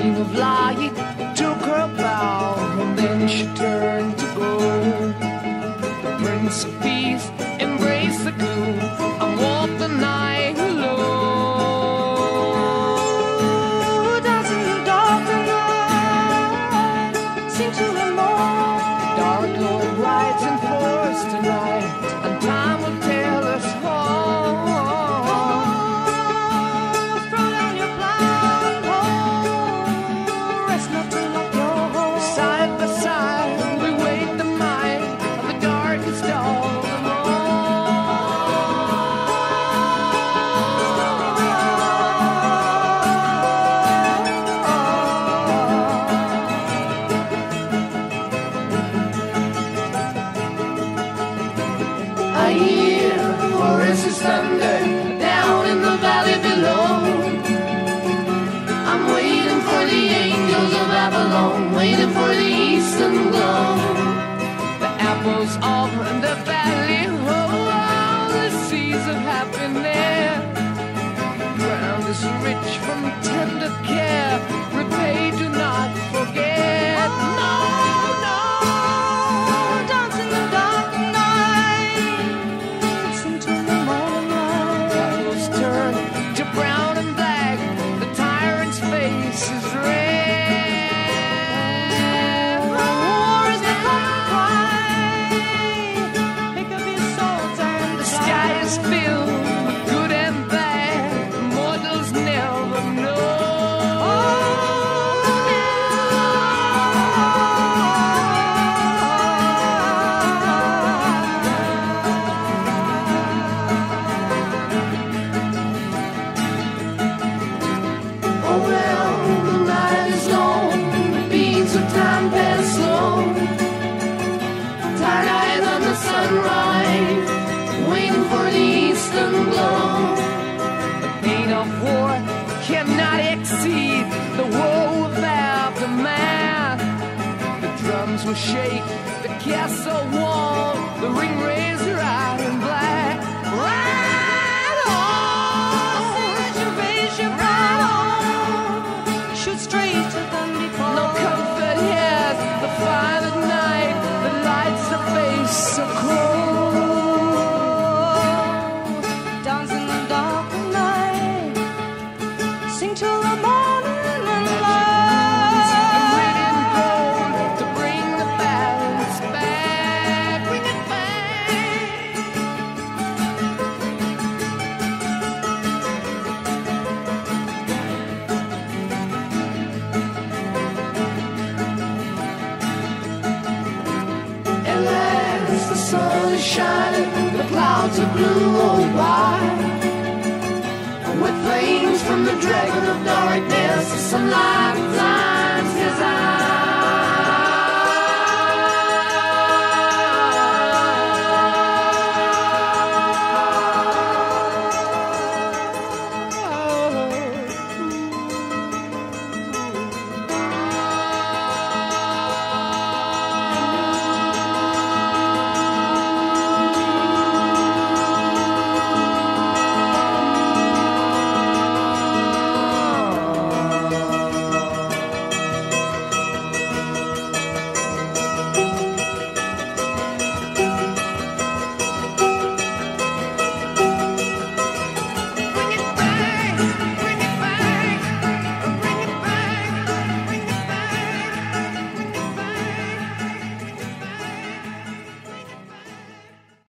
Queen of light took her bow, and then she turned to go. The Prince of Peace embraced the gloom and walked the night alone. Dancing in the dark of night, sing to the moon. Dark Lord rides in force tonight, and time will tell us all. Throw down your blindfold, rest not to lock your home. Side by side, we wait the might of the darkest dawn. I hear forests thunder down in the valley below. I'm waiting for the angels of Babylon, waiting for the eastern glow. The apples of the valley, oh, the seas of happiness. Ground is rich from tender care, repay, do not forget. No, no, dance in the dark night, sing to the morning light. Apples turn to brown and black, the tyrant's face is red. War is the common cry, pick up your swords and the sky is filled with good and bad, mortals never know. Oh well, the night is long, the beats of time pass slow. Tired eyes on the sunrise, waiting for the eastern glow. The pain of war cannot exceed the woe of aftermath. The drums will shake, the castle wall, the ring razor iron black. Ride on, reservation, ride on, shoot straight to them before. No comfort here, the fire at night, the lights the face so cold. Dance in the dark of night, sing till the morning light. And red and gold to bring the balance back, bring it back. At last the sun is shining, the clouds are blue roll by. With flames from the dragon of darkness, the sunlight